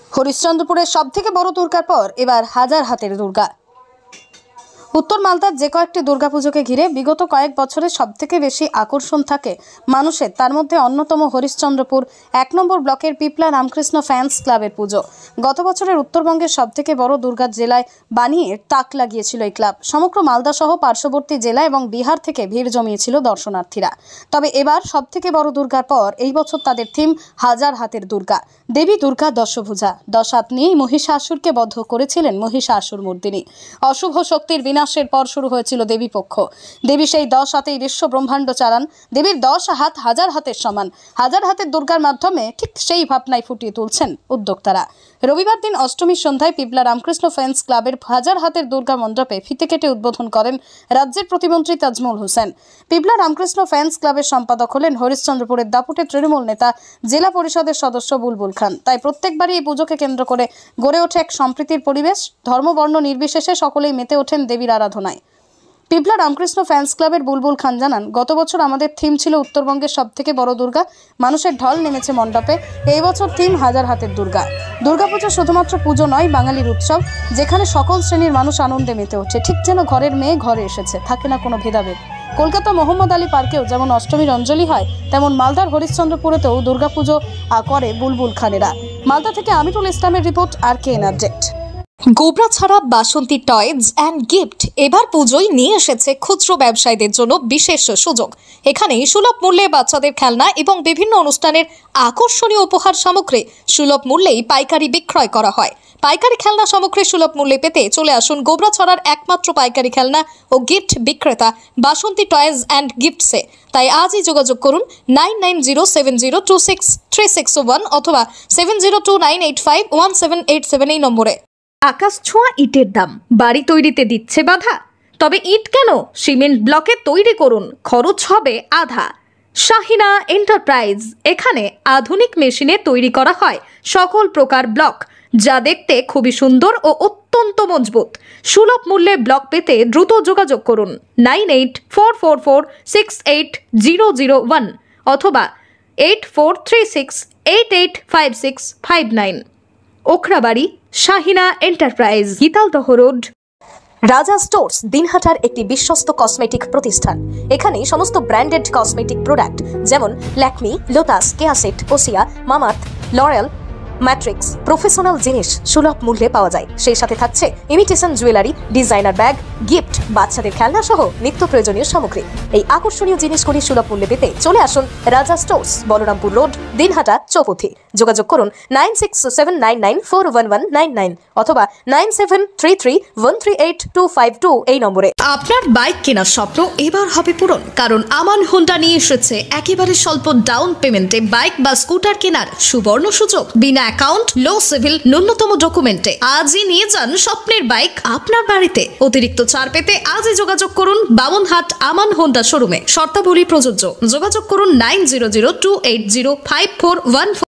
হরিশ্চন্দ্রপুরের সবথেকে বড় দুর্গার পর এবার হাজার হাতের দুর্গা। উত্তর মালদার যে কয়েকটি দুর্গাপুজোকে ঘিরে বিগত কয়েক বছরে সবথেকে বেশি আকর্ষণ থাকে মানুষের, তার মধ্যে অন্যতম হরিশ্চন্দ্রপুর ১ নম্বর ব্লকের পিপলা রামকৃষ্ণ ফ্যান্স ক্লাবের পুজো। গত বছরের উত্তরবঙ্গের সবথেকে বড় দুর্গার জেলায় বানিয়ে তাক লাগিয়েছিল এই ক্লাব। সমগ্র মালদা সহ পার্শ্ববর্তী জেলা এবং বিহার থেকে ভিড় জমিয়েছিল দর্শনার্থীরা। তবে এবার সবথেকে বড় দুর্গার পর এই বছর তাদের থিম হাজার হাতের দুর্গা। দেবী দুর্গা দশভুজা, 10 হাত নিয়েই মহিষাসুরকে বধ করেছিলেন মহিষাসুর মর্দিনী। অশুভ শক্তির বিনাশের পর শুরু হয়েছিল দেবী পক্ষ। দেবী সেই 10 হাতেই বিশ্ব ব্রহ্মাণ্ড চালান। দেবীর 10 হাত হাজার হাতের সমান। হাজার হাতের দুর্গার মাধ্যমে ঠিক সেই ভাবনায় ফুটিয়ে তুলছেন উদ্যোক্তারা। রবিবার দিন অষ্টমীর সন্ধ্যায় পিপলা রামকৃষ্ণ ফ্যান্স ক্লাবের হাজার হাতের দুর্গা মণ্ডপে ফিতে কেটে উদ্বোধন করেন রাজ্যের প্রতিমন্ত্রী তাজমুল হোসেন। পিপলা রামকৃষ্ণ ফ্যান্স ক্লাবের সম্পাদক হলেন হরিশ্চন্দ্রপুরের দাপুটে তৃণমূল নেতা জেলা পরিষদের সদস্য বুলবুল খান। তাই প্রত্যেকবারই এই পুজোকে কেন্দ্র করে গড়ে ওঠে এক সম্প্রীতির পরিবেশ। ধর্মবর্ণ নির্বিশেষে সকলেই মেতে ওঠেন দেবীর আরাধনায়। পিপলা রামকৃষ্ণ ফ্যান্স ক্লাবের বুলবুল খান জানান, গত বছর আমাদের থিম ছিল উত্তরবঙ্গের সবথেকে বড় দুর্গা। মানুষের ঢল নেমেছে মণ্ডপে। এই বছর থিম হাজার হাতের দুর্গা। দুর্গাপুজো শুধুমাত্র পুজো নয়, বাঙালির উৎসব, যেখানে সকল শ্রেণীর মানুষ আনন্দে মেতে ওঠে। ঠিক যেন ঘরের মেয়ে ঘরে এসেছে, থাকে না কোনো ভেদাভেদ। কলকাতা মোহাম্মদ আলী পার্কেও যেমন অষ্টমীর অঞ্জলি হয়, তেমন মালদার হরিশ্চন্দ্রপুরেতেও দুর্গাপুজো করে বুলবুল খানেরা। মালদা থেকে আমিরুল ইসলামের রিপোর্ট, R.K.N আপডেট। গোবরা ছাড়া বাসন্তী টয়েজ অ্যান্ড গিফট এবার পুজোয় নিয়ে এসেছে খুচরো ব্যবসায়ীদের জন্য বিশেষ সুযোগ। এখানে সুলভ মূল্যে বাচ্চাদের খেলনা এবং বিভিন্ন অনুষ্ঠানের আকর্ষণীয় উপহার সামগ্রী সুলভ মূল্যেই পাইকারি বিক্রয় করা হয়। পাইকারি খেলনা সামগ্রী সুলভ মূল্যে পেতে চলে আসুন গোবরা ছড়ার একমাত্র পাইকারি খেলনা ও গিফট বিক্রেতা বাসন্তী টয়েজ অ্যান্ড গিফটসে। তাই আজই যোগাযোগ করুন 9907026361 অথবা 7029851787 এই নম্বরে। আকাশ ছোঁয়া ইটের দাম বাড়ি তৈরিতে দিচ্ছে বাধা? তবে ইট কেন, সিমেন্ট ব্লকে তৈরি করুন, খরচ হবে আধা। শাহিনা এন্টারপ্রাইজ, এখানে আধুনিক মেশিনে তৈরি করা হয় সকল প্রকার ব্লক, যা দেখতে খুবই সুন্দর ও অত্যন্ত মজবুত। সুলভ মূল্যে ব্লক পেতে দ্রুত যোগাযোগ করুন 9844468001 অথবা 8436885659। Okhrabari, Shahina enterprise, Gitaldaha road. Raja stores দিনহাটার একটি বিশ্বস্ত কসমেটিক প্রতিষ্ঠান। এখানে সমস্ত ব্র্যান্ডেড কসমেটিক প্রোডাক্ট যেমন ল্যাকমি, লোটাস, কেয়াসেট, ওসিয়া, মামাআর্থ, লরেল, ম্যাট্রিক্স প্রফেশনাল জিনিস সুলভ মূল্যে পাওয়া যায়। সেই সাথে থাকছে imitation jewellery, designer bag, gift, বাচ্চাদের খেলনা সহ নিত্য প্রয়োজনীয় সামগ্রী। এই আকর্ষণীয় জিনিসগুলি সুলভ মূল্যে পেতে চলে আসুন রাজা স্টোর্স, বলরামপুর রোড, দিনহাটা, চৌপথি। যোগাযোগ করুন 9679941199 অথবা 9733138252 এই নম্বরে। আপনার বাইক কেনার স্বপ্ন এবার হবে পূরণ, কারণ আমান হোন্ডা নিয়ে এসেছে একেবারে স্বল্প ডাউন পেমেন্টে বাইক বা স্কুটার কেনার সুবর্ণ সুযোগ। বিনা অ্যাকাউন্ট, লো সিভিল, ন্যূনতম ডকুমেন্টে আজই নিয়ে যান স্বপ্নের বাইক আপনার বাড়িতে। অতিরিক্ত ছাড় পেতে আজই যোগাযোগ করুন বামনহাট আমান হোন্ডা শোরুমে। শর্তাবলী প্রযোজ্য। যোগাযোগ করুন 9002805414।